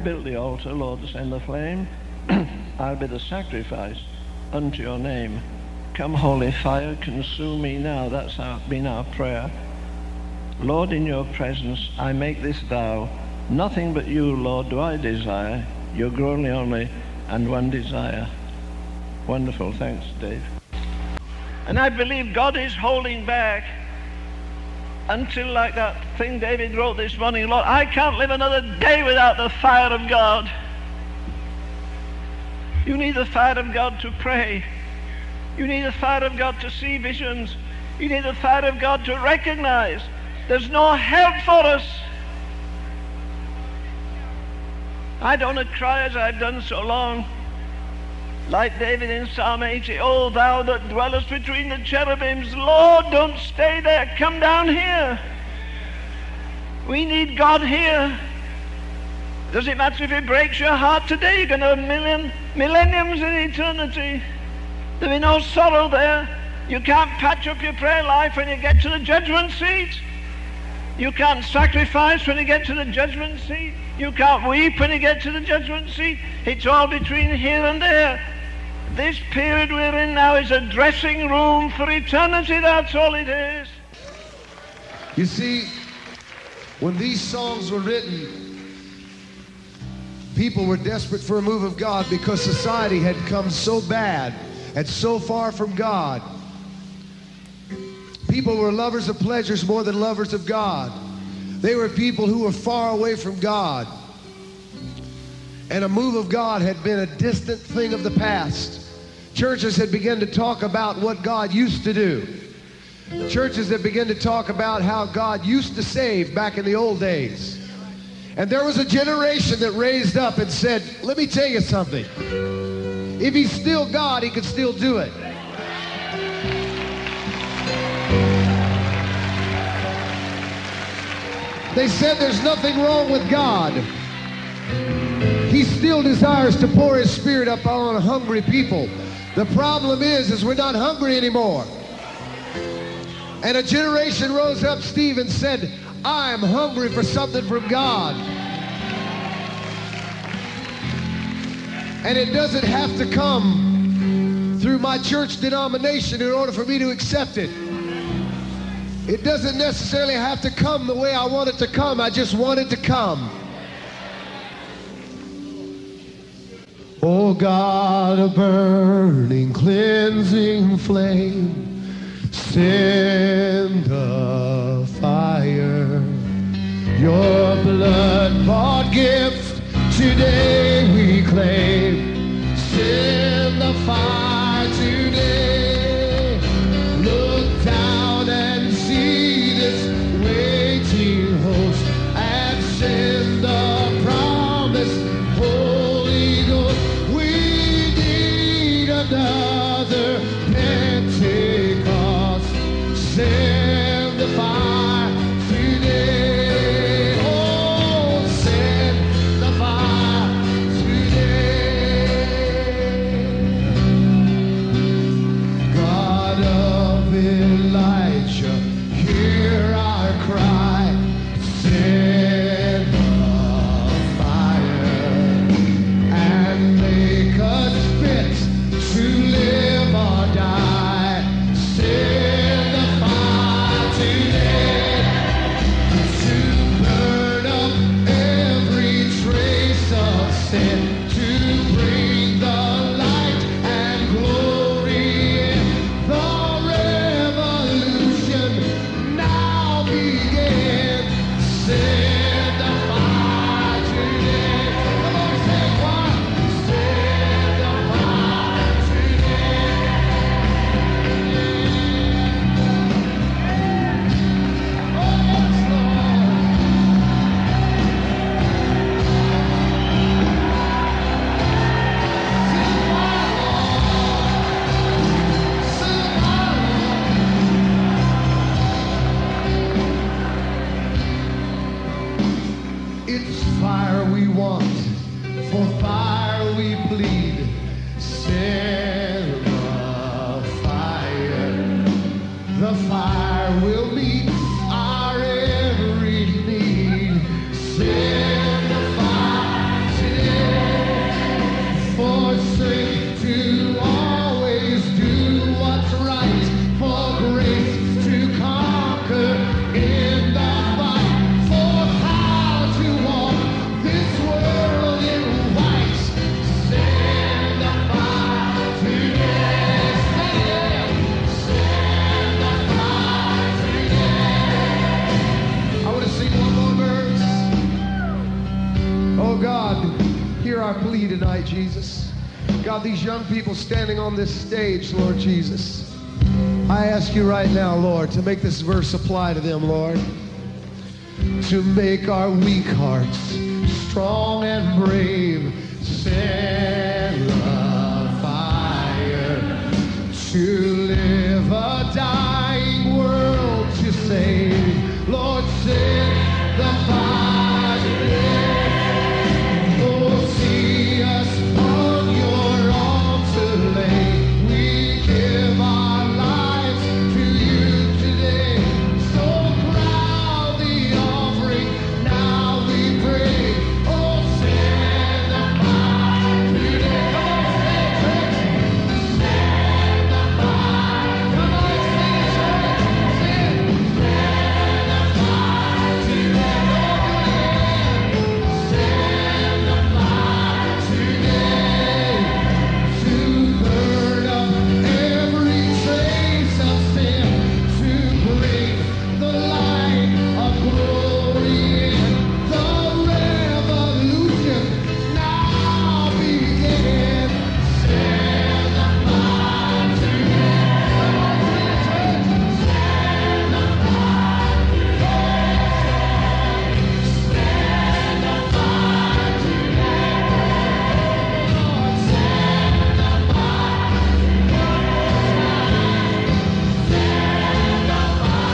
built the altar, Lord, send the flame. I'll be the sacrifice unto your name. Come, holy fire, consume me now. That's been our prayer. Lord, in your presence, I make this vow. Nothing but you, Lord, do I desire. Your glory only, and one desire. Wonderful. Thanks, Dave. And I believe God is holding back until, like that thing David wrote this morning, Lord, I can't live another day without the fire of God. You need the fire of God to pray. You need the fire of God to see visions. You need the fire of God to recognize there's no help for us. I don't want to cry as I've done so long, like David in Psalm 80, oh, thou that dwellest between the cherubims, Lord, don't stay there, come down here. We need God here. Does it matter if it breaks your heart today? You're going to have millenniums in eternity. There'll be no sorrow there. You can't patch up your prayer life when you get to the judgment seat. You can't sacrifice when you get to the judgment seat. You can't weep when you get to the judgment seat. It's all between here and there. This period we're in now is a dressing room for eternity. That's all it is. You see, when these songs were written, people were desperate for a move of God because society had come so bad and so far from God. People were lovers of pleasures more than lovers of God. They were people who were far away from God. And a move of God had been a distant thing of the past. Churches had begun to talk about what God used to do. Churches had begun to talk about how God used to save back in the old days. And there was a generation that raised up and said, let me tell you something. If he's still God, he could still do it. They said there's nothing wrong with God. He still desires to pour his spirit up on hungry people. The problem is we're not hungry anymore. And a generation rose up, Steve, and said, I'm hungry for something from God. And it doesn't have to come through my church denomination in order for me to accept it. It doesn't necessarily have to come the way I want it to come. I just want it to come. Oh God, a burning, cleansing flame, send the fire. Your blood-bought gift today we claim. Send the fire today. Look down and see this waiting host and send the promise, Holy Ghost. We need another Pentecost. Send the fire today. Oh, send the fire today. God of Elijah, hear our cry. Send the fire and make us fit to live or die. Send the fire today to burn up every trace of sin, to bring the light and glory in the revolution now begin. Send the fire today. Come on, say it, choir. Send the fire today. Oh, yes, Lord. It's fire we want, for fire we plead. Send the fire. The fire will meet our every need. Send the fire tonight, Jesus. God, these young people standing on this stage, Lord Jesus, I ask you right now, Lord, to make this verse apply to them, Lord. To make our weak hearts strong and brave, send the fire to live a dying world to save. Lord, send the fire today. Oh, see us on your altar lay. We give our lives to you today. So proud the offering, now we pray. Oh, send the fire today. Come on, sing, send the fire. Come on, sing, sing. Send the fire today. Send the fire today to burn up every trace of sin, to bring the light of glory in. The revolution now begins. Send the fire today. Come on, church. Send the fire today. Send the fire today. Lord, send the fire today. Send the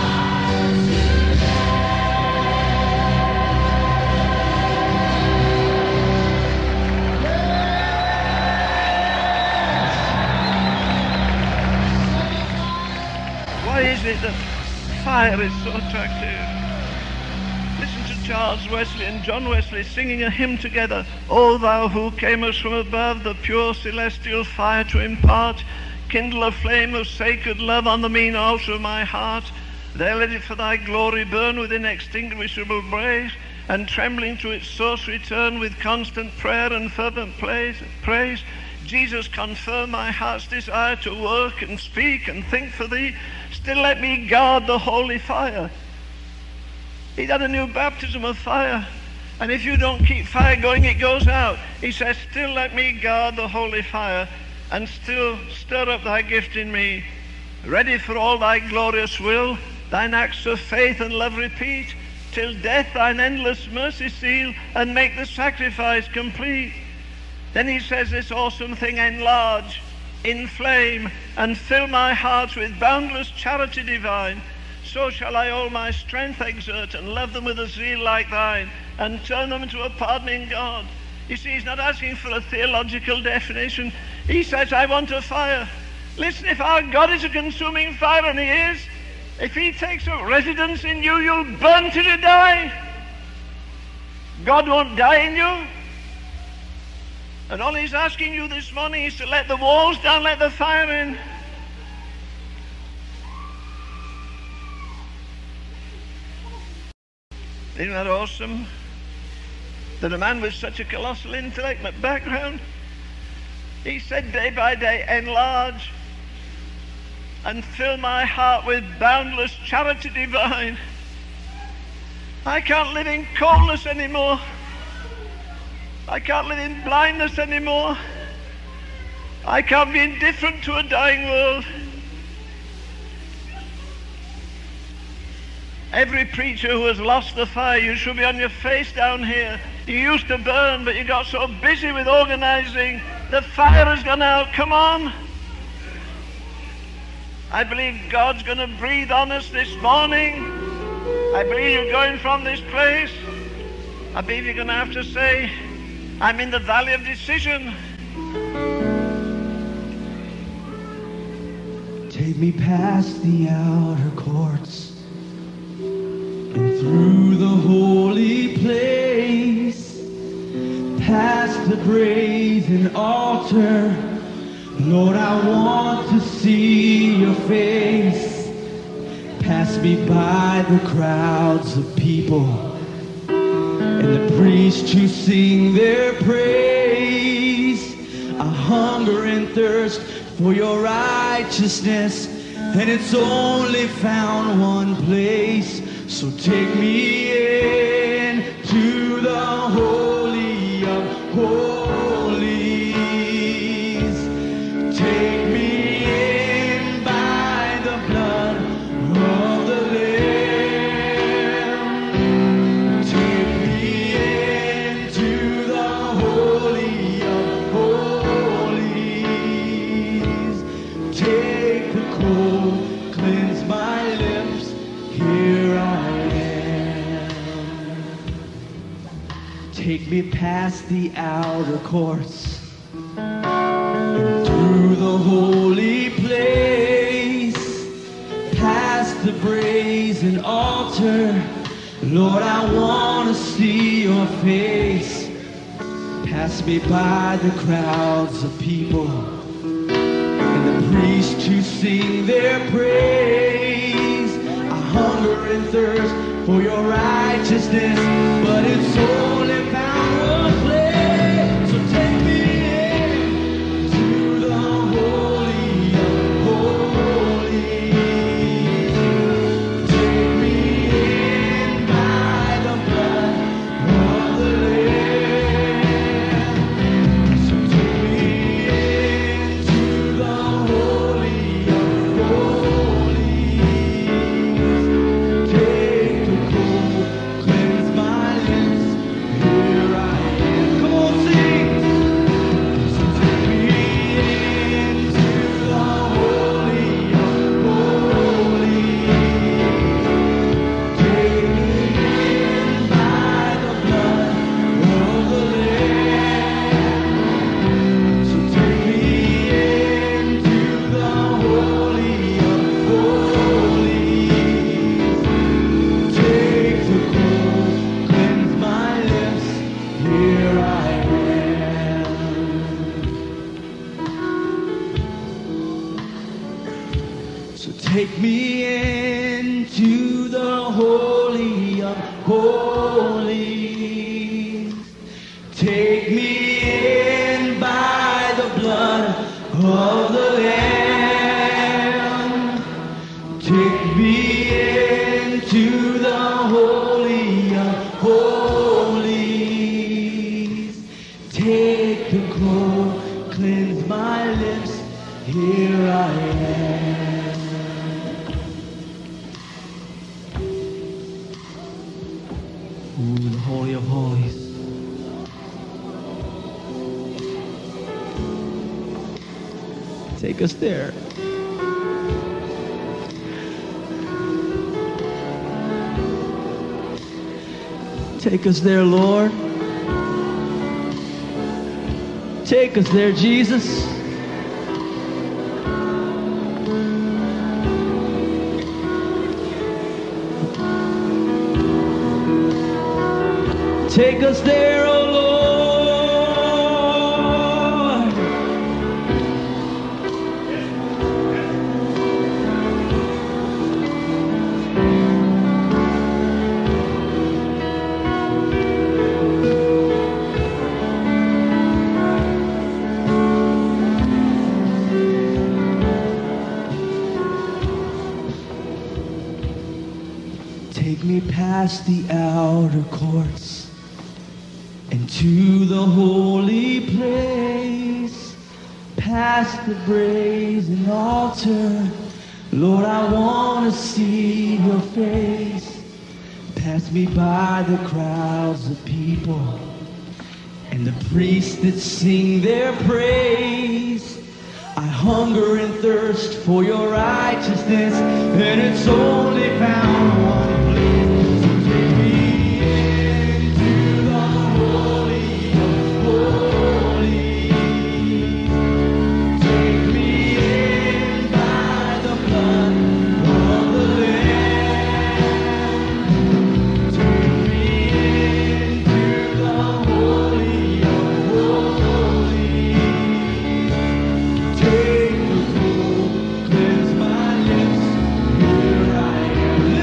Why is it that fire is so attractive? Listen to Charles Wesley and John Wesley singing a hymn together. O thou who camest from above, the pure celestial fire to impart, kindle a flame of sacred love on the mean altar of my heart. There let it for thy glory burn with inextinguishable blaze, and trembling to its source return with constant prayer and fervent praise. Jesus, confirm my heart's desire to work and speak and think for thee. Still let me guard the holy fire. He's had a new baptism of fire. And if you don't keep fire going, it goes out. He says, still let me guard the holy fire, and still stir up thy gift in me. Ready for all thy glorious will, thine acts of faith and love repeat, till death thine endless mercy seal, and make the sacrifice complete. Then he says this awesome thing, enlarge, inflame, and fill my heart with boundless charity divine. So shall I all my strength exert, and love them with a zeal like thine, and turn them into a pardoning God. You see, he's not asking for a theological definition. He says, I want a fire. Listen, if our God is a consuming fire, and he is, if he takes up residence in you, you'll burn till you die. God won't die in you. And all he's asking you this morning is to let the walls down, let the fire in. Isn't that awesome? That a man with such a colossal intellect and background, he said day by day, enlarge and fill my heart with boundless charity divine. I can't live in coldness anymore. I can't live in blindness anymore. I can't be indifferent to a dying world. Every preacher who has lost the fire, you should be on your face down here. You used to burn, but you got so busy with organizing. The fire has gone out. Come on. I believe God's going to breathe on us this morning. I believe you're going from this place. I believe you're going to have to say, I'm in the valley of decision. Take me past the outer courts and through the holy place, past the brazen altar. Lord, I want to see your face. Pass me by the crowds of people and the priests who sing their praise. I hunger and thirst for your righteousness, and it's only found one place. So take me in to the holy of holies. Take me past the outer courts and through the holy place, past the brazen altar. Lord, I want to see your face. Pass me by the crowds of people and the priests who sing their praise. I hunger and thirst for your righteousness, but it's only found one place. So take me in to the holy of holies. Take me in by the blood of the Lamb. So take me into the holy of holies. Take the cold, cleanse my lips. Here I am. Come on, sing. So take me into the holy of holies. Take me in by the blood of the Lamb. So take me into the holy of holies. Take the cold, cleanse my lips. Here I am. So take me into the holy of holies. Take me in by the blood of the Lamb. Take me into the holy of holies. Take the cold, cleanse my lips. Here I am. Ooh, the holy of holies. Take us there. Take us there, Lord. Take us there, Jesus. Take us there, oh Lord. Take me past the outer courts and to the holy place, past the brazen altar. Lord, I want to see your face. Pass me by the crowds of people and the priests that sing their praise. I hunger and thirst for your righteousness, and it's only found one place. So take me into the holy of holies. Take me in by the blood of the Lamb. Take me into the holy of holies. Take the cold, cleanse my lips. Here I am.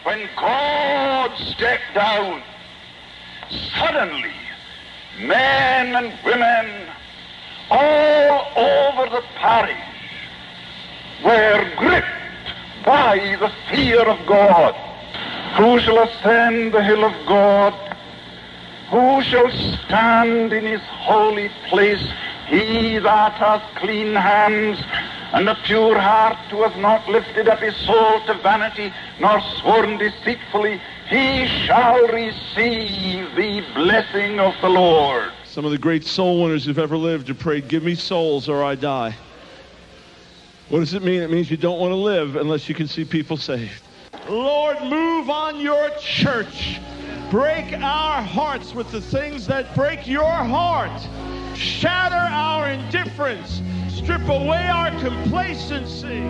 when God stepped down, suddenly men and women all over the parish were gripped by the fear of God. Who shall ascend the hill of God? Who shall stand in his holy place? He that hath clean hands and a pure heart, who hath not lifted up his soul to vanity, nor sworn deceitfully, he shall receive the blessing of the Lord. Some of the great soul winners who've ever lived have prayed, give me souls or I die. What does it mean? It means you don't want to live unless you can see people saved. Lord, move on your church. Break our hearts with the things that break your heart. Shatter our indifference. Strip away our complacency.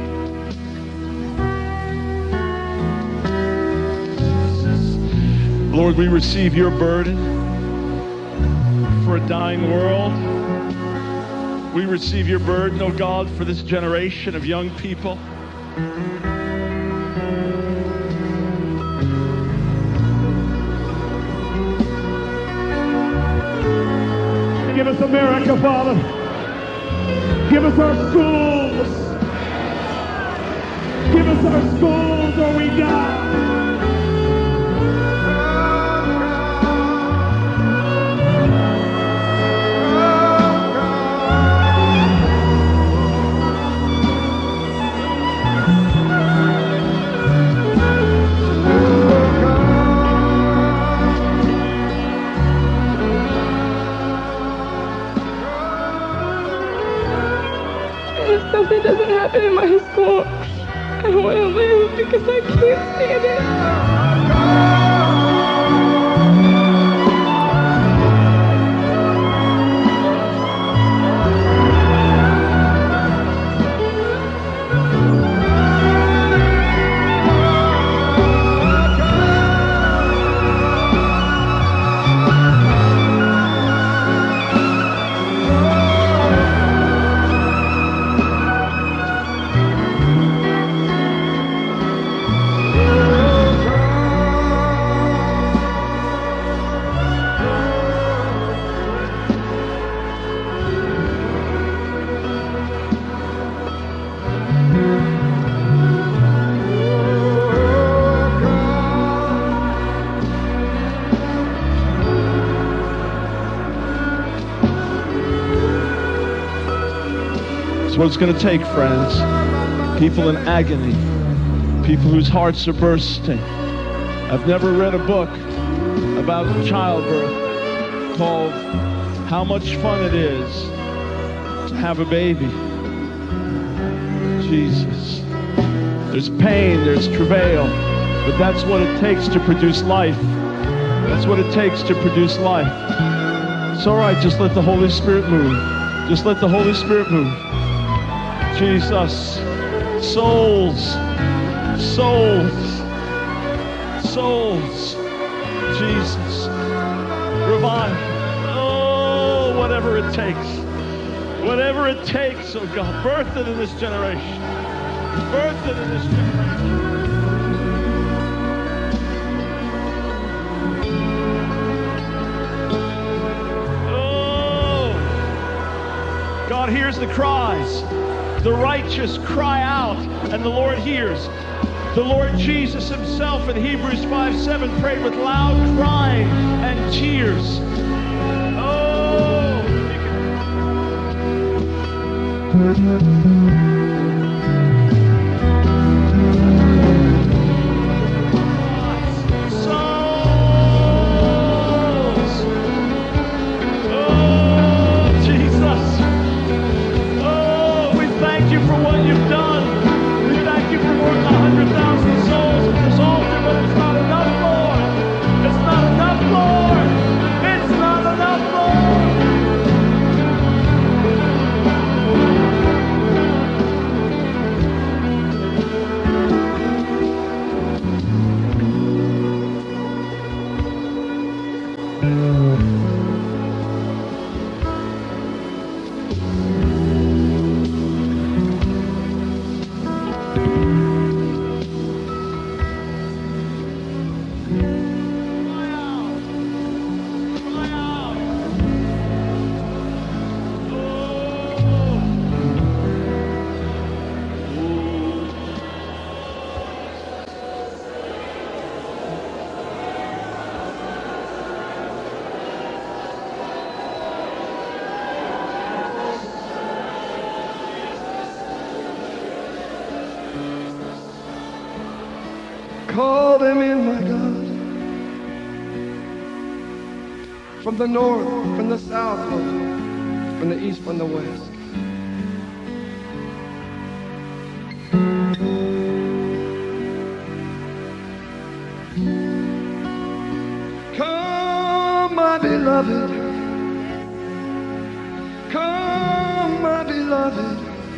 Lord, we receive your burden for a dying world. We receive your burden, oh God, for this generation of young people. Give us America, Father. Give us our schools. Give us our schools or we die. Something doesn't happen in my school, I want to live because I can't stand it. What it's going to take, friends. People in agony, people whose hearts are bursting. I've never read a book about childbirth called How Much Fun It Is to Have a Baby. Jesus. There's pain, there's travail, but that's what it takes to produce life. That's what it takes to produce life. It's all right, just let the Holy Spirit move. Just let the Holy Spirit move. Jesus, souls, souls, souls, Jesus, revive, oh, whatever it takes, oh God, birth it in this generation, birth it in this generation. Oh, God hears the cries. The righteous cry out, and the Lord hears. The Lord Jesus himself in Hebrews 5:7 prayed with loud crying and tears. Oh! Souls! Oh, Jesus! Thank you for what you've done. We thank you for more than 100,000 souls in this altar, but it's not enough, Lord. It's not enough, Lord. It's not enough, Lord. Call them in, my God. From the north, from the south, Lord, from the east, from the west. Come, my beloved. Come, my beloved.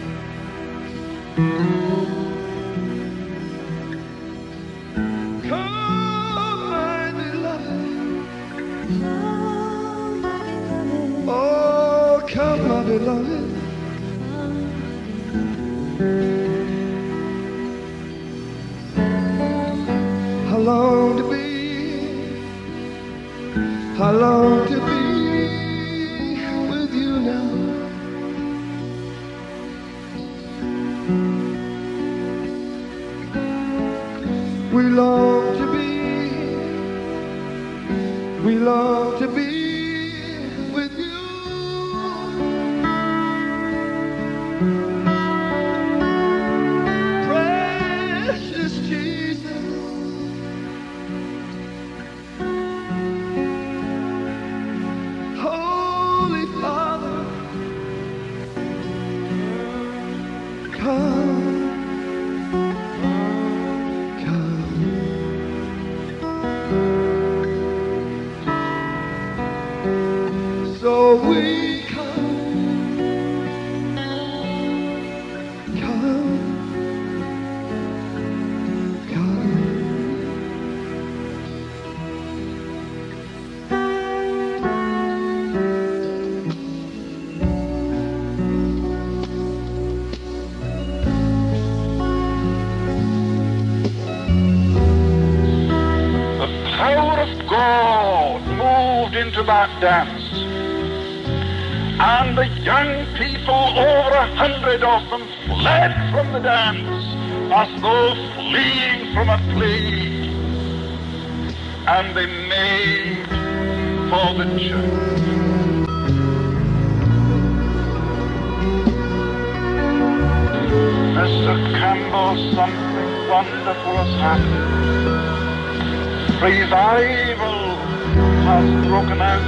Come, my beloved. Oh, come, my beloved. How long to be? How long to be with you now? We long to be with you. Precious Jesus. Holy Father, come. So we into that dance, and the young people, over 100 of them, fled from the dance as though fleeing from a plague, and they made for the church. Mr. Campbell, something wonderful has happened. Revival has broken out.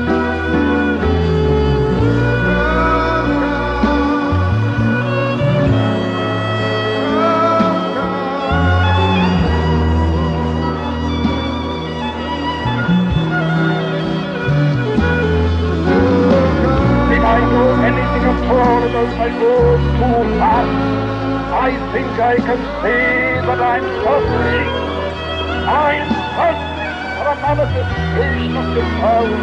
If I know anything at all about my own poor heart, I think I can say that I'm suffering. I'm suffering for a manifestation of His power.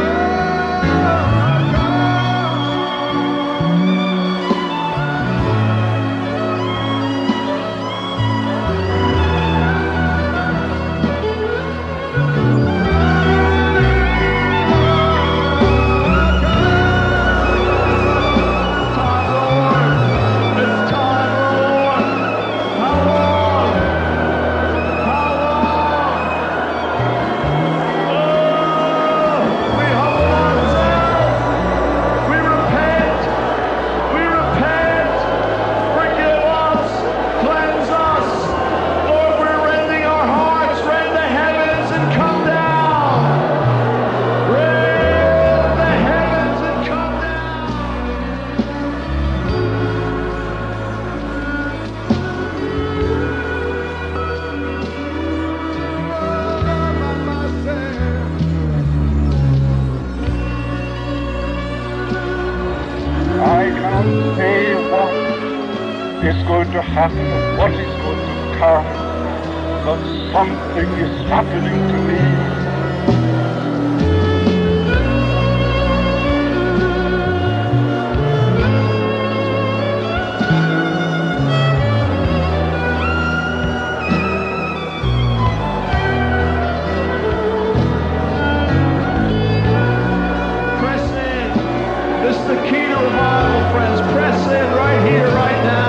Happen, what is going to come, but something is happening to me. Press in. This is the key to revival, friends. Press in right here, right now.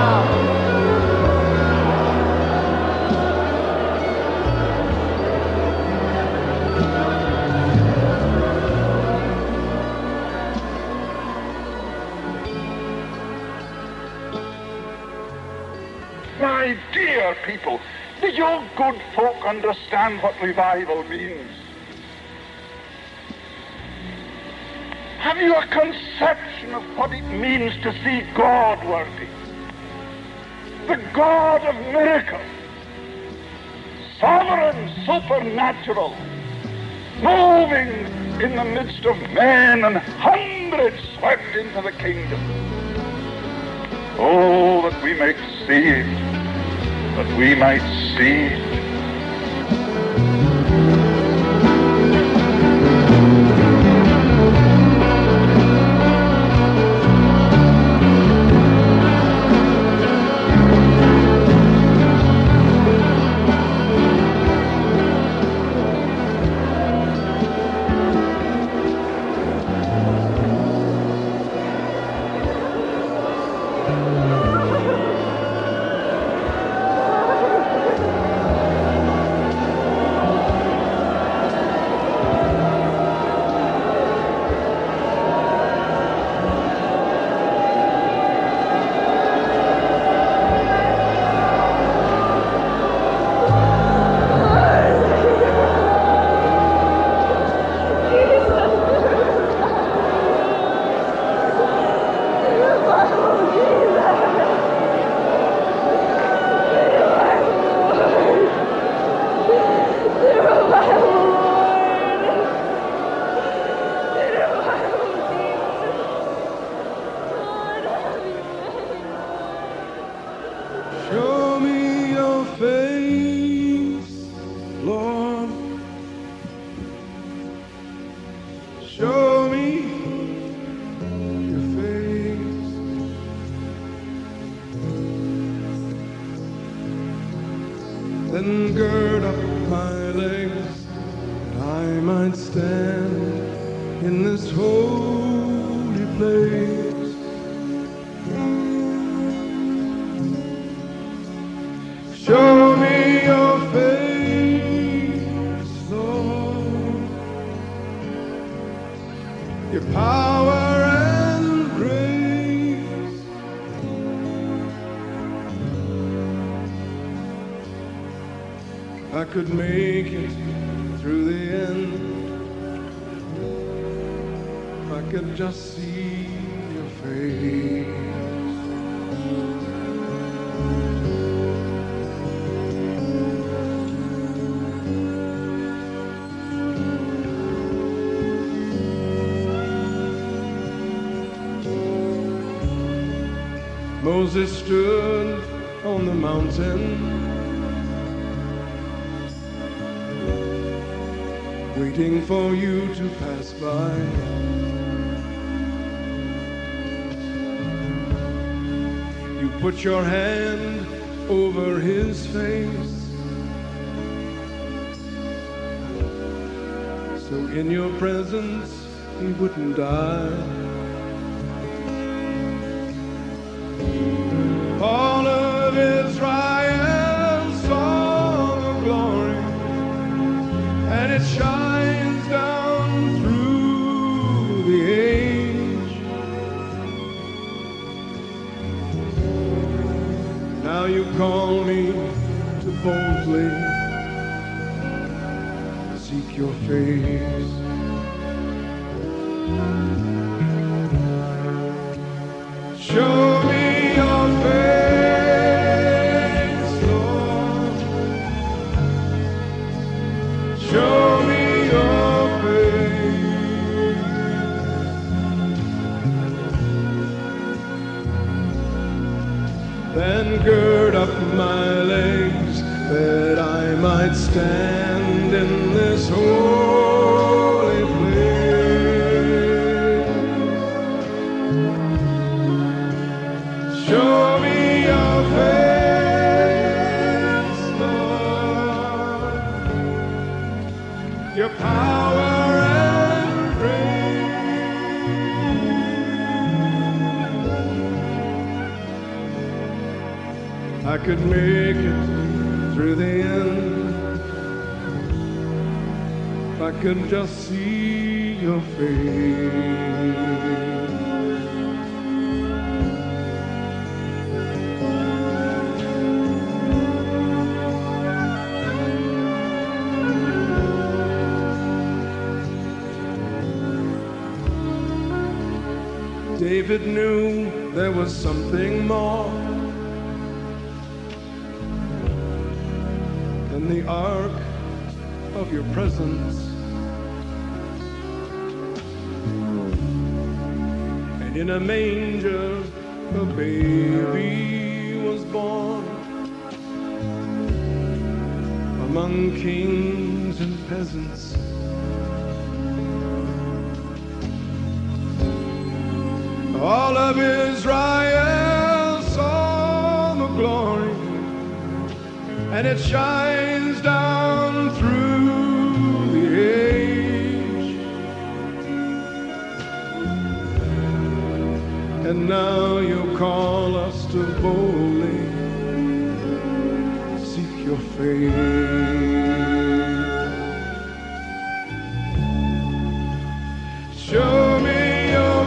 you good folk understand what revival means? Have you a conception of what it means to see God working? The God of miracles, sovereign, supernatural, moving in the midst of men, and hundreds swept into the kingdom. Oh, that we might see it, that we might see it. Then gird up my legs, that I might stand in this holy place. Show me your face, Lord, your power and grace. I could make it through the end if I could just see your face. Moses stood on the mountain, waiting for you to pass by. You put your hand over his face, so in your presence he wouldn't die. All of Israel's song of glory, and it shines down through the age. Now you call me to boldly seek your face. Show me your face, Lord. Show me your face. Then gird up my legs, that I might stand in this holy place. Show me your face, Lord, your power and grace. I could make it through the end if I could just see your face. David knew there was something more than the ark of your presence. And in a manger a baby was born, among kings and peasants. All of Israel saw the glory, and it shines down through the age. And now you call us to boldly seek your face. Show me your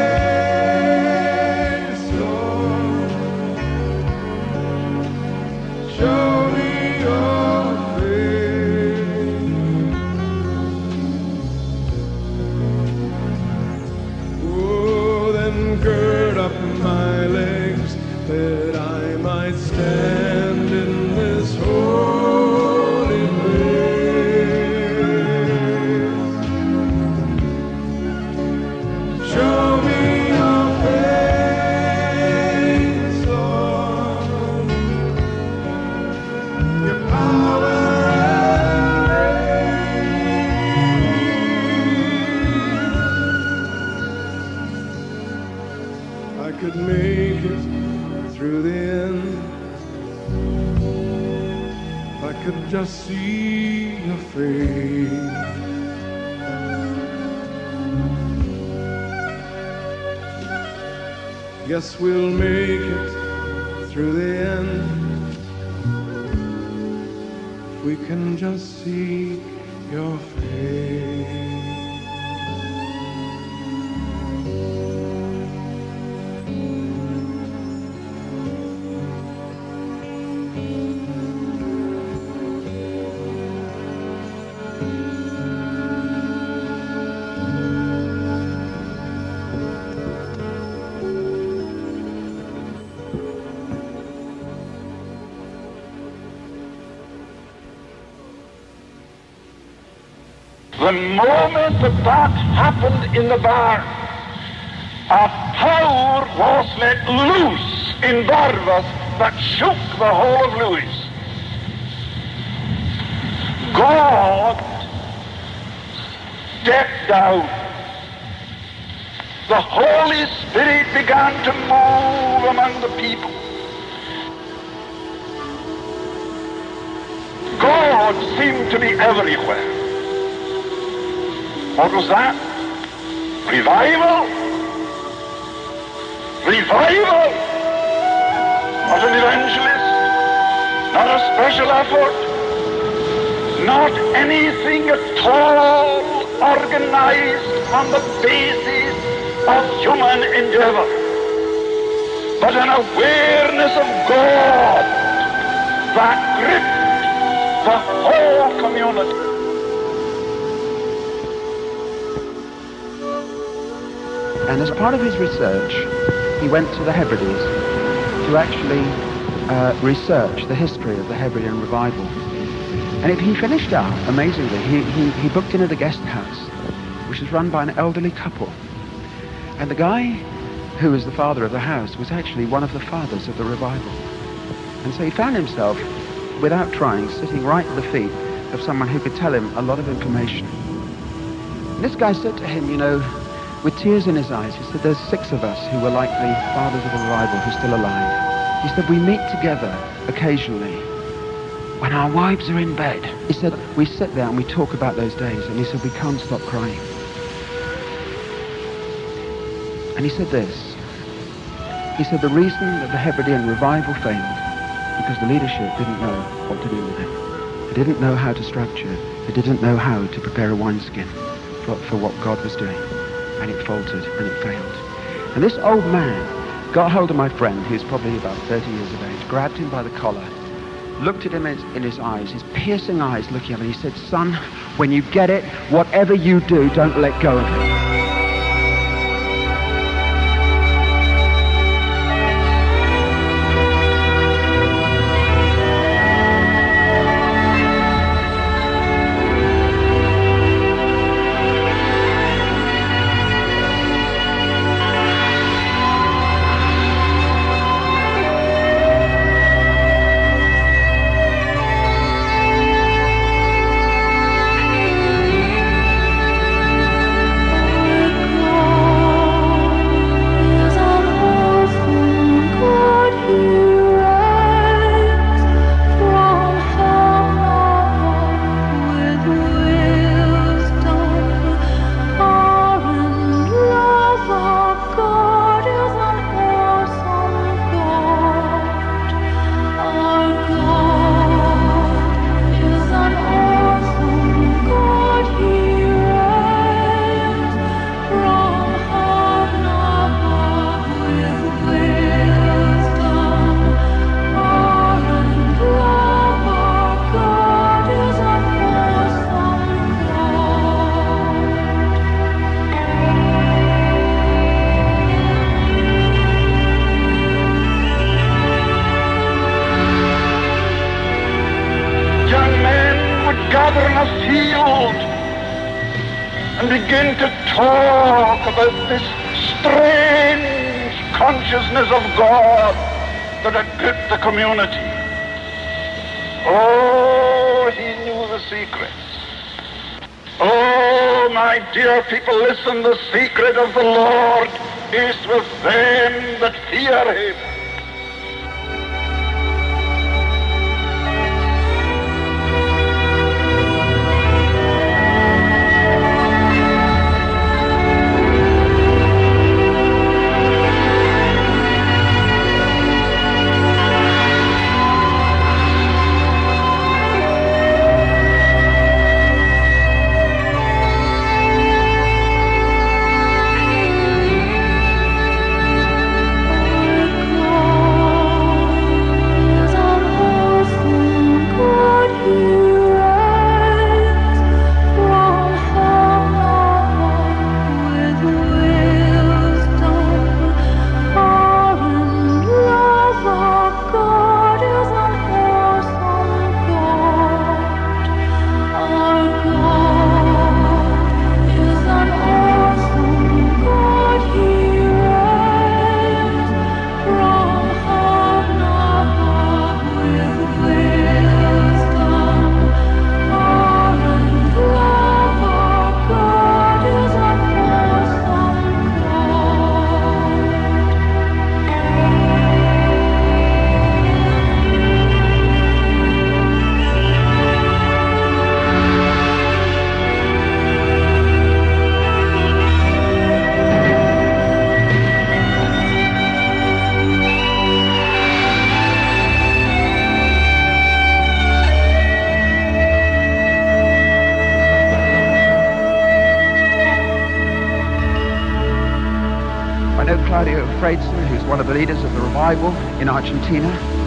face, Lord. Show me your face. Oh, then gird up my legs that I might stand in this holy place. Show me your face, Lord, your power and grace. I could make it through the end if I could just see your face. Guess we'll make it through the end if we can just see your face. The moment that happened in the barn, a power was let loose in Barnabas that shook the whole of Lewis. God stepped down. The Holy Spirit began to move among the people. God seemed to be everywhere. What was that? Revival? Revival? Not an evangelist, not a special effort, not anything at all organized on the basis of human endeavor, but an awareness of God that gripped the whole community. And as part of his research, he went to the Hebrides to actually research the history of the Hebridean revival. And he finished out, amazingly, he booked in at a guest house, which was run by an elderly couple. And the guy who was the father of the house was actually one of the fathers of the revival. And so he found himself, without trying, sitting right at the feet of someone who could tell him a lot of information. And this guy said to him, you know, with tears in his eyes, he said, there's 6 of us who were like the fathers of the revival who are still alive. He said, we meet together occasionally when our wives are in bed. He said, we sit there and we talk about those days. And he said, we can't stop crying. And he said this. He said, the reason that the Hebridean revival failed because the leadership didn't know what to do with it. They didn't know how to structure. They didn't know how to prepare a wineskin for what God was doing. And it faltered and it failed. And this old man got hold of my friend, who's probably about 30 years of age, grabbed him by the collar, looked at him in his eyes, his piercing eyes looking at him, and he said, son, when you get it, whatever you do, don't let go of it. a field and begin to talk about this strange consciousness of God that had gripped the community. Oh, he knew the secrets. Oh, my dear people, listen, the secret of the Lord is with them that fear him. Claudio Freidzon, who's one of the leaders of the revival in Argentina.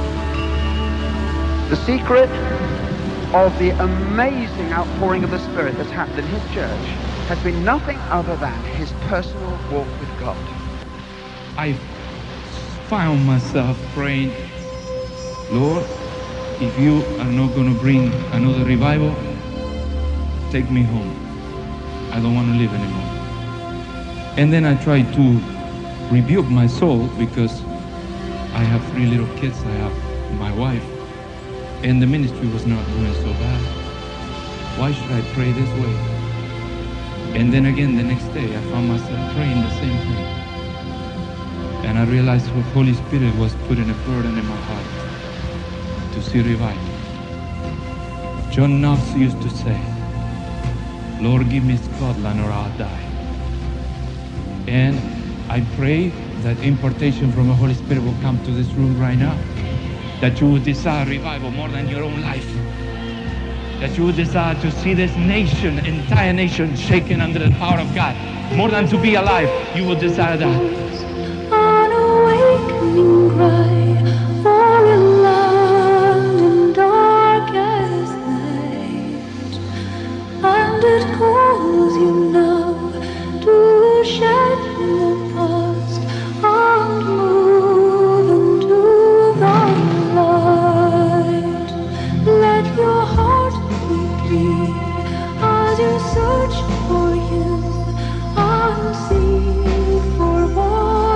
The secret of the amazing outpouring of the Spirit that's happened in his church has been nothing other than his personal walk with God. I found myself praying, Lord, if you are not going to bring another revival, take me home. I don't want to live anymore. And then I tried to rebuke my soul because I have 3 little kids, I have my wife, and the ministry was not doing so bad. Why should I pray this way? And then again, the next day, I found myself praying the same thing. And I realized the Holy Spirit was putting a burden in my heart to see revival. John Knox used to say, Lord, give me Scotland or I'll die. And I pray that impartation from the Holy Spirit will come to this room right now. That you will desire revival more than your own life. That you will desire to see this nation, entire nation, shaken under the power of God. More than to be alive, you will desire that. An awakening cry for a land in darkest night, and it calls you now to shed your past and move into the light. Let your heart be clear as you search for Him and seek for what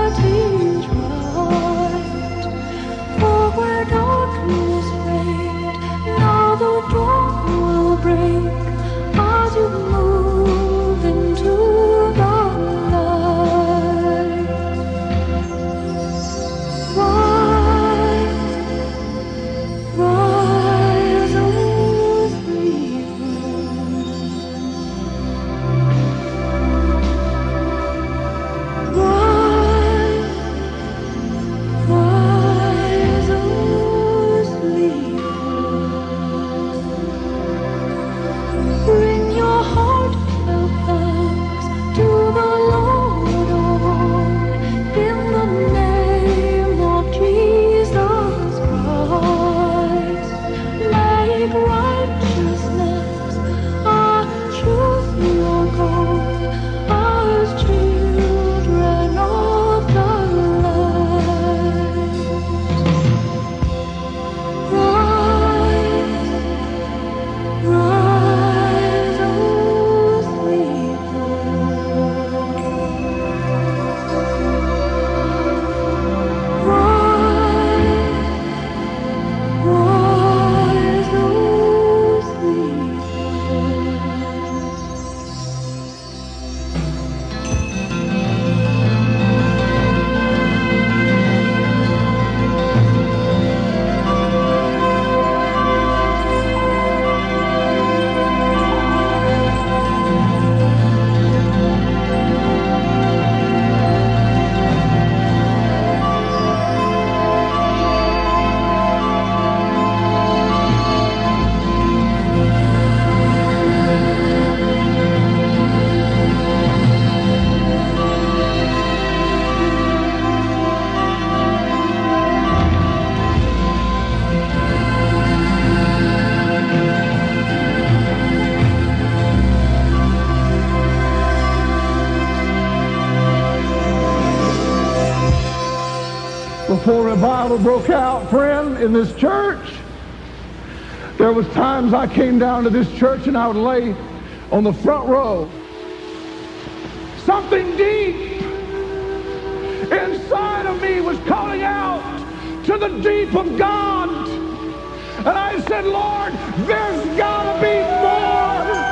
revival broke out, friend, in this church, there was times I came down to this church and I would lay on the front row. Something deep inside of me was calling out to the deep of God. And I said, Lord, there's got to be more.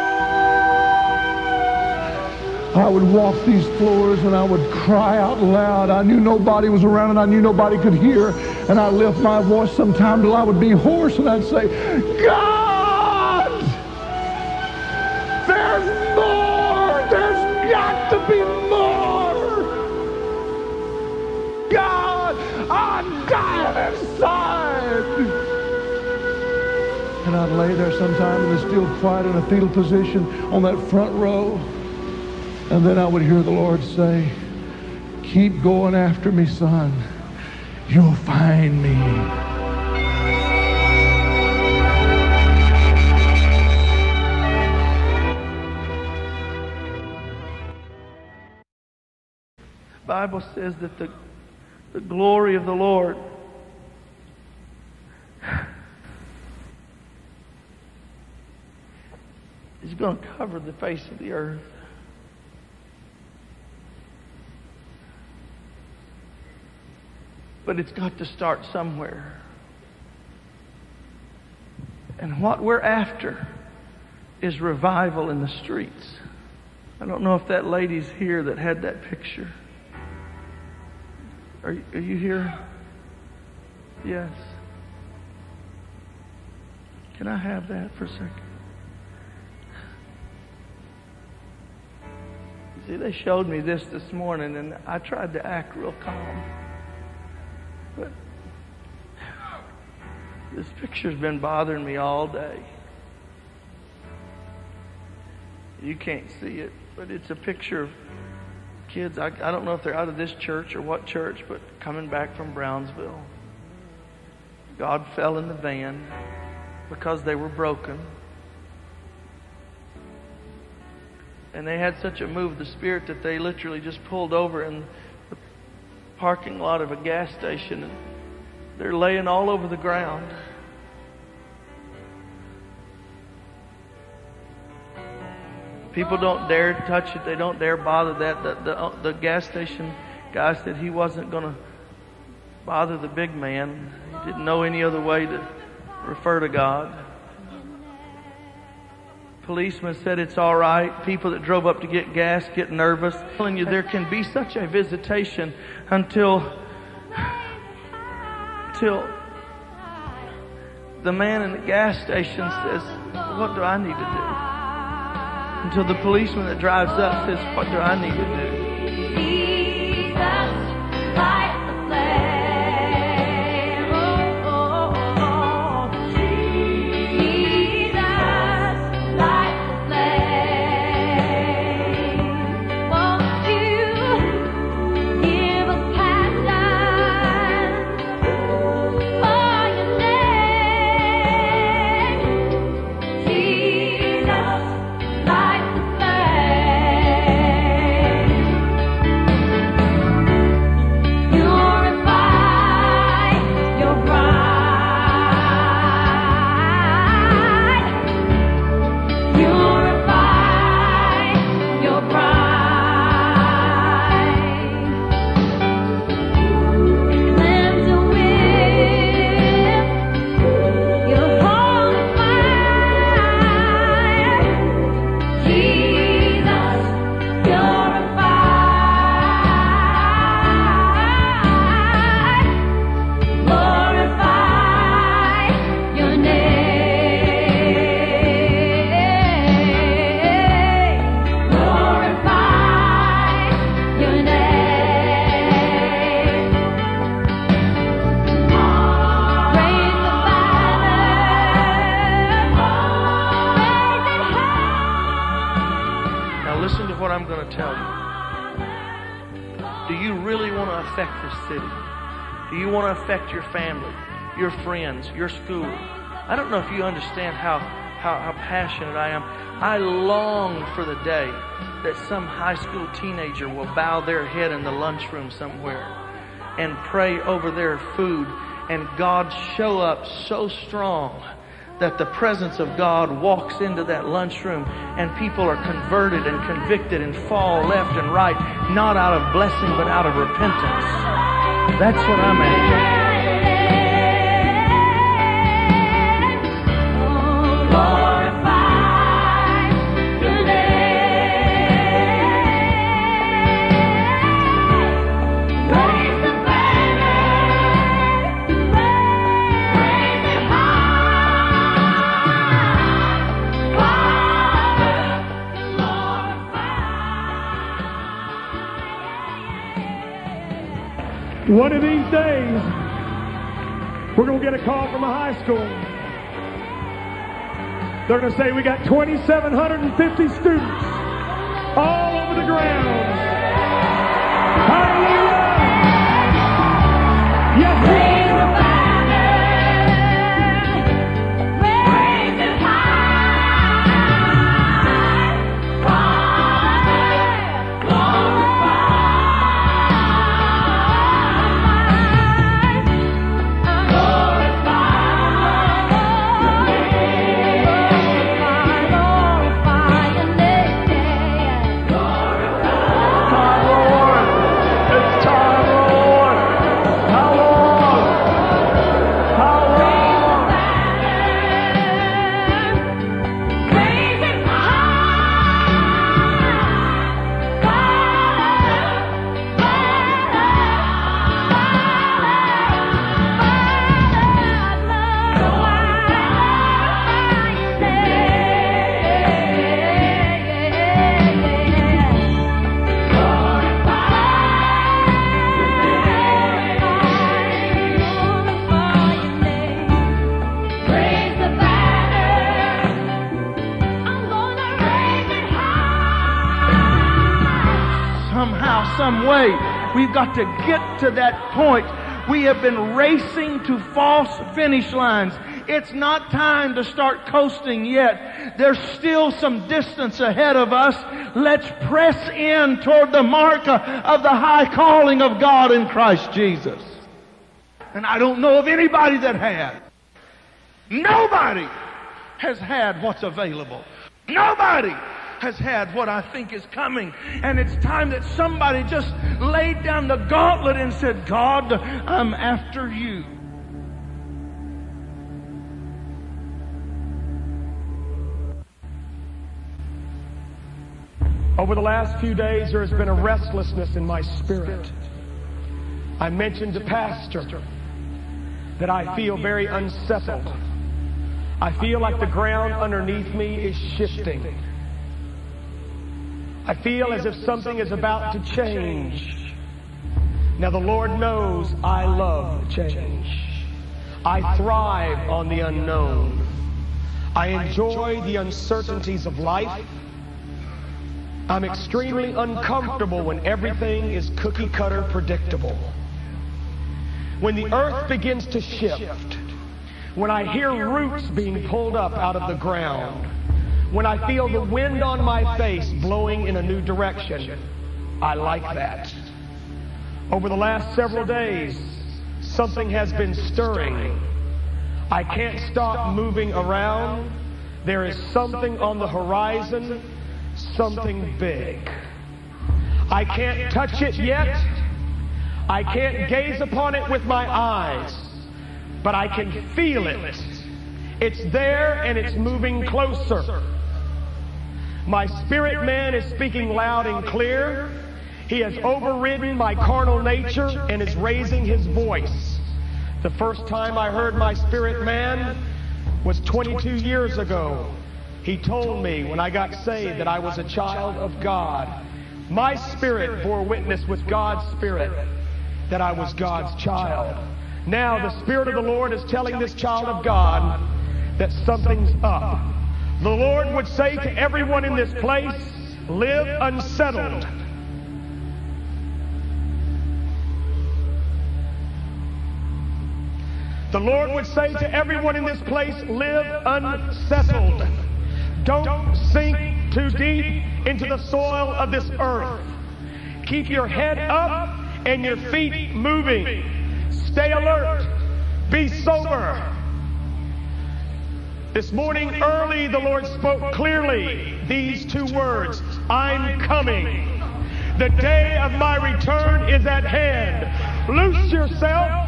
I would walk these floors and I would cry out loud. I knew nobody was around and I knew nobody could hear. And I'd lift my voice sometime till I would be hoarse and I'd say, God, there's more. There's got to be more. God, I'm dying inside. And I'd lay there sometime in the still quiet in a fetal position on that front row. And then I would hear the Lord say, keep going after me, son. You'll find me. The Bible says that the glory of the Lord is going to cover the face of the earth. But it's got to start somewhere. And what we're after is revival in the streets. I don't know if that lady's here that had that picture. Are you here? Yes. Can I have that for a second? See, they showed me this morning, and I tried to act real calm. But this picture's been bothering me all day. You can't see it, but it's a picture of kids. I don't know if they're out of this church or what church, but coming back from Brownsville. God fell in the van because they were broken. And they had such a move of the Spirit that they literally just pulled over in the parking lot of a gas station, and they're laying all over the ground. People don't dare touch it. They don't dare bother that. The gas station guy said he wasn't going to bother the big man. He didn't know any other way to refer to God. Policeman said it's all right. People that drove up to get gas get nervous. I'm telling you, there can be such a visitation until the man in the gas station says, what do I need to do? Until the policeman that drives up says, what do I need to do? Jesus, light the flame. Affect your family, your friends, your school. I don't know if you understand how passionate I am. I long for the day that some high school teenager will bow their head in the lunchroom somewhere and pray over their food, and God show up so strong that the presence of God walks into that lunchroom and people are converted and convicted and fall left and right, not out of blessing but out of repentance. That's what I'm after. One of these days, we're going to get a call from a high school. They're going to say, we got 2,750 students all over the grounds. Hallelujah! Yes, Lord. Some way, we've got to get to that point. We have been racing to false finish lines. It's not time to start coasting yet. There's still some distance ahead of us. Let's press in toward the mark of the high calling of God in Christ Jesus. And I don't know of anybody that had. Nobody has had what's available. Nobody has had what I think is coming. And it's time that somebody just laid down the gauntlet and said, God, I'm after you. Over the last few days, there has been a restlessness in my spirit. I mentioned to Pastor that I feel very unsettled. I feel like the ground underneath me is shifting. I feel as if something is about to change. Now the Lord knows I love change. I thrive on the unknown. I enjoy the uncertainties of life. I'm extremely uncomfortable when everything is cookie cutter predictable. When the earth begins to shift, when I hear roots being pulled up out of the ground, when I feel the wind on my face blowing in a new direction, I like that. Over the last several days, something has been stirring. I can't stop moving around. There is something on the horizon, something big. I can't touch it yet. I can't gaze upon it with my eyes, but I can feel it. It's there and it's moving closer. My spirit man is speaking loud and clear. He has overridden my carnal nature and is raising his voice. The first time I heard my spirit man was 22 years ago. He told me when I got saved that I was a child of God. My spirit bore witness with God's spirit that I was God's child. Now the Spirit of the Lord is telling this child of God that something's up. The Lord would say to everyone in this place, live unsettled. The Lord would say to everyone in this place, live unsettled. Don't sink too deep into the soil of this earth. Keep your head up and your feet moving. Stay alert. Be sober. This morning early, the Lord spoke clearly these two words, I'm coming. The day of my return is at hand. Loose yourself.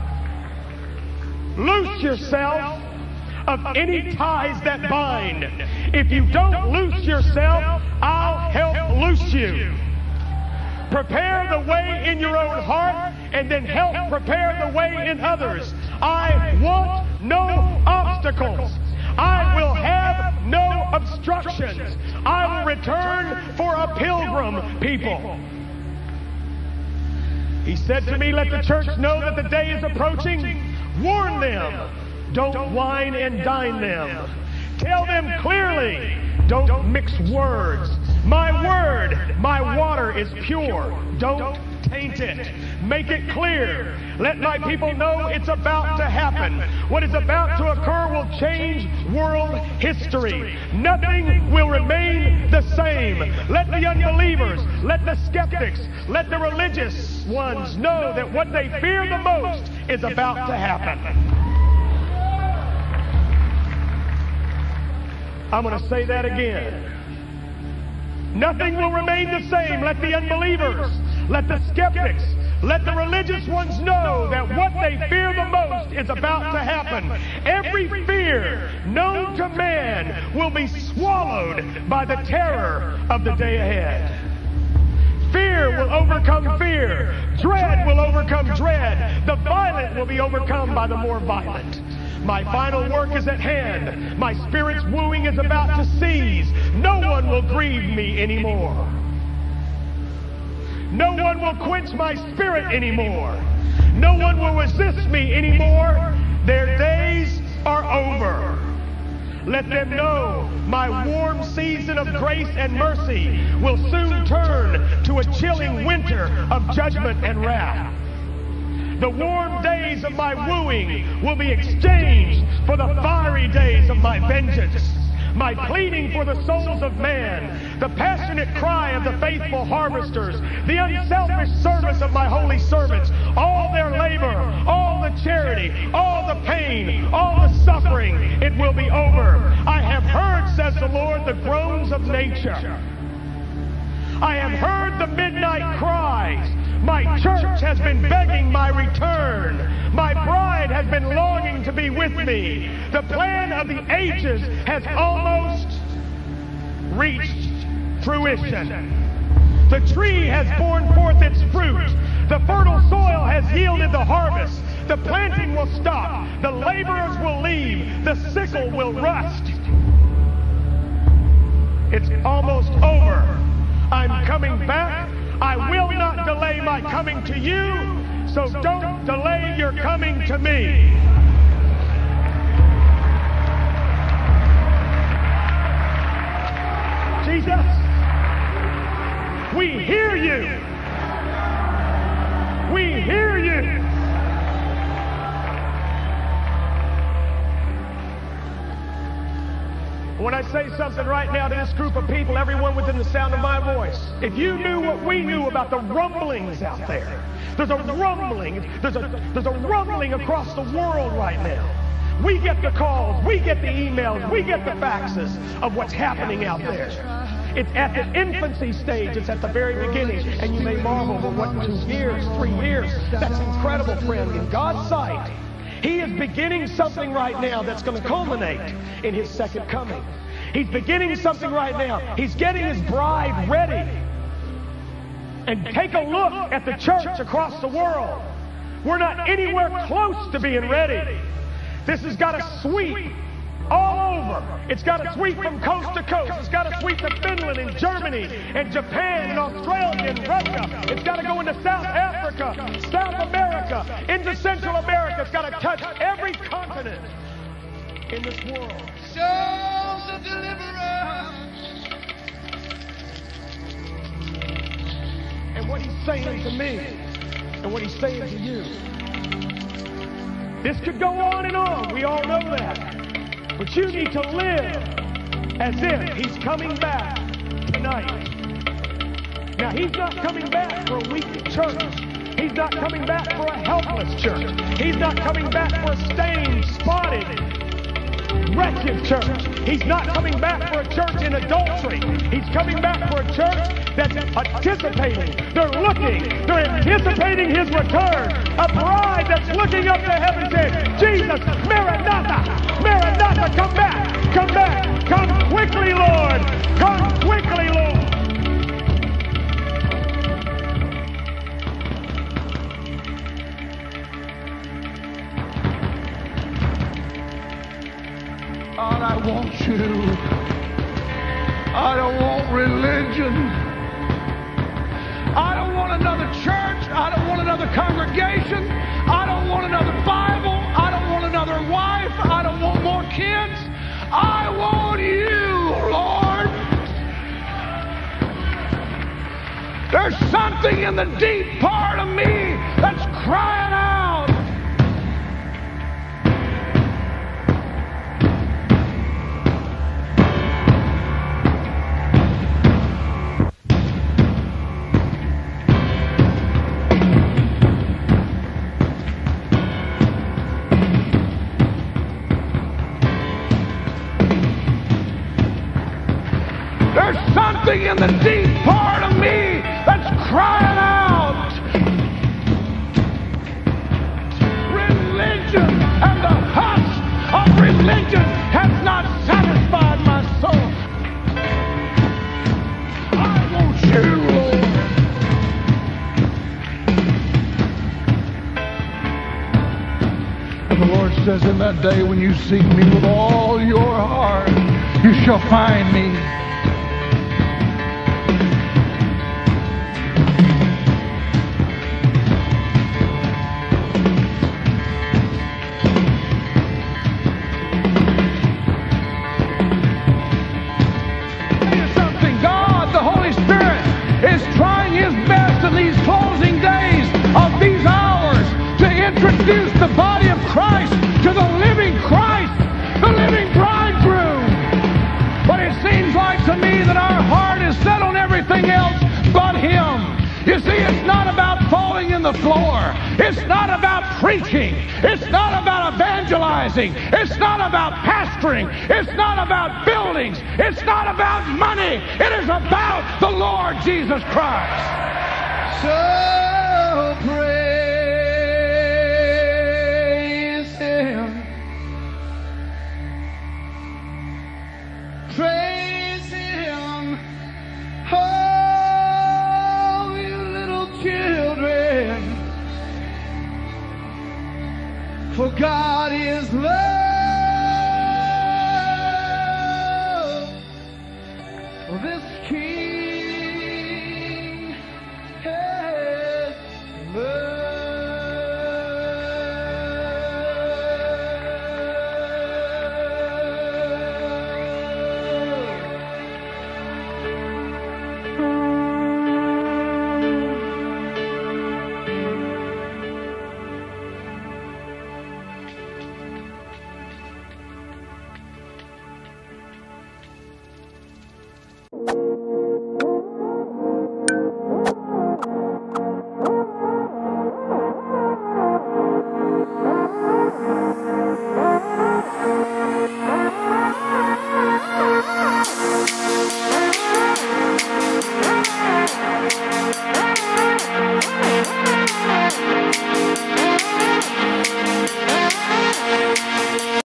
Loose yourself of any ties that bind. If you don't loose yourself, I'll help loose you. Prepare the way in your own heart and then help prepare the way in others. I want no obstacles. I will have no obstructions. I will return for a pilgrim people. He said to me, let the church know that the day is approaching. Warn them. Don't wine and dine them. Tell them clearly. Don't mix words. My word, my water is pure. Don't taint it. Make it clear. Let my people know it's about to happen. What is about to occur will change world history. Nothing will remain the same. Let the unbelievers, let the skeptics, let the religious ones know that what they fear the most is about to happen. I'm going to say that again. Nothing will remain the same. Let the unbelievers, let the skeptics, let the religious ones know that what they fear the most is about to happen. Every fear known to man will be swallowed by the terror of the day ahead. Fear will overcome fear. Dread will overcome dread. The violent will be overcome by the more violent. My final work is at hand. My spirit's wooing is about to cease. No one will grieve me anymore. No one will quench my spirit anymore. No one will resist me anymore. Their days are over. Let them know my warm season of grace and mercy will soon turn to a chilling winter of judgment and wrath. The warm days of my wooing will be exchanged for the fiery days of my vengeance. My pleading for the souls of man, the passionate cry of the faithful harvesters, the unselfish service of my holy servants, all their labor, all the charity, all the pain, all the suffering, it will be over. I have heard, says the Lord, the groans of nature. I have heard the midnight cries. My church has been begging my return. My bride has been longing to be with me. The plan of the ages has almost reached fruition. The tree has borne forth its fruit. The fertile soil has yielded the harvest. The planting will stop. The laborers will leave. The sickle will rust. It's almost over. I'm coming back. I will not delay my coming to you, so don't delay your coming to me. Jesus, we hear you. We hear you. When I say something right now to this group of people, everyone within the sound of my voice, if you knew what we knew about the rumblings out there, there's a rumbling across the world right now. We get the calls, we get the emails, we get the faxes of what's happening out there. It's at the infancy stage, it's at the very beginning, and you may marvel, but what, 2 years, 3 years? That's incredible, friend. In God's sight, He is beginning something right now that's going to culminate in His second coming. He's beginning something right now. He's getting His bride ready. And take a look at the church across the world. We're not anywhere close to being ready. This has got to sweep all over. It's got to sweep from coast to coast. It's got to sweep to Finland and Germany and Japan and Australia and Russia. It's got to go into South Africa, South America, into Central America. It's got to touch every continent in this world. Souls of deliverance. And what He's saying to me and what He's saying to you. This could go on and on. We all know that. But you need to live as if He's coming back tonight. Now, He's not coming back for a week of church. He's not coming back for a helpless church. He's not coming back for a stained, spotted, wretched church. He's not coming back for a church in adultery. He's coming back for a church that's anticipating. They're looking. They're anticipating His return. A bride that's looking up to heaven saying, Jesus, Maranatha, Maranatha, come back, come back, come quickly, Lord, come quickly, Lord. God, I want you. I don't want religion. I don't want another church. I don't want another congregation. I don't want another Bible. I don't want another wife. I don't want more kids. I want you, Lord. There's something in the deep part of me that's crying out. In the deep part of me that's crying out. Religion and the hush of religion has not satisfied my soul. I want you, Lord. And the Lord says in that day when you seek me with all your heart, you shall find me. Introduce the body of Christ to the living Christ, the living bridegroom. But it seems like to me that our heart is set on everything else but Him. You see, it's not about falling in the floor. It's not about preaching. It's not about evangelizing. It's not about pastoring. It's not about buildings. It's not about money. It is about the Lord Jesus Christ. So praise Him. Praise Him. Oh, you little children. For God is love. This King